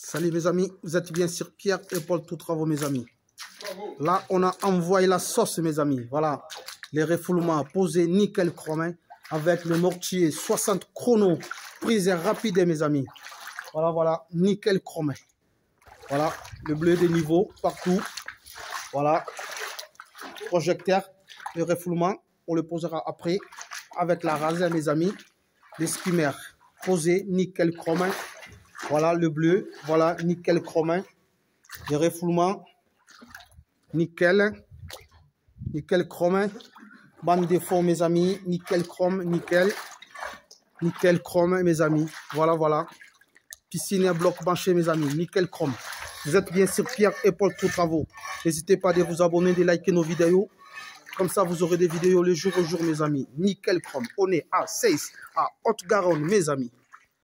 Salut mes amis, vous êtes bien sur Pierre et Paul Tout Travaux mes amis. Là on a envoyé la sauce mes amis. Voilà, les refoulements posés nickel chrome avec le mortier 60 chrono, prise rapide mes amis. Voilà, nickel chrome. Voilà, le bleu des niveaux partout. Voilà, projecteur, le refoulement, on le posera après avec la raser mes amis. Les skimmers posés nickel chrome. Voilà le bleu, voilà nickel chrome, les refoulements, nickel chrome, bande de fond mes amis, nickel chrome, nickel chrome mes amis, voilà, piscine à bloc banché mes amis, nickel chrome. Vous êtes bien sur Pierre et Paul Tout Travaux. N'hésitez pas à vous abonner, de liker nos vidéos, comme ça vous aurez des vidéos le jour au jour mes amis, nickel chrome. On est à 6 à Haute-Garonne mes amis.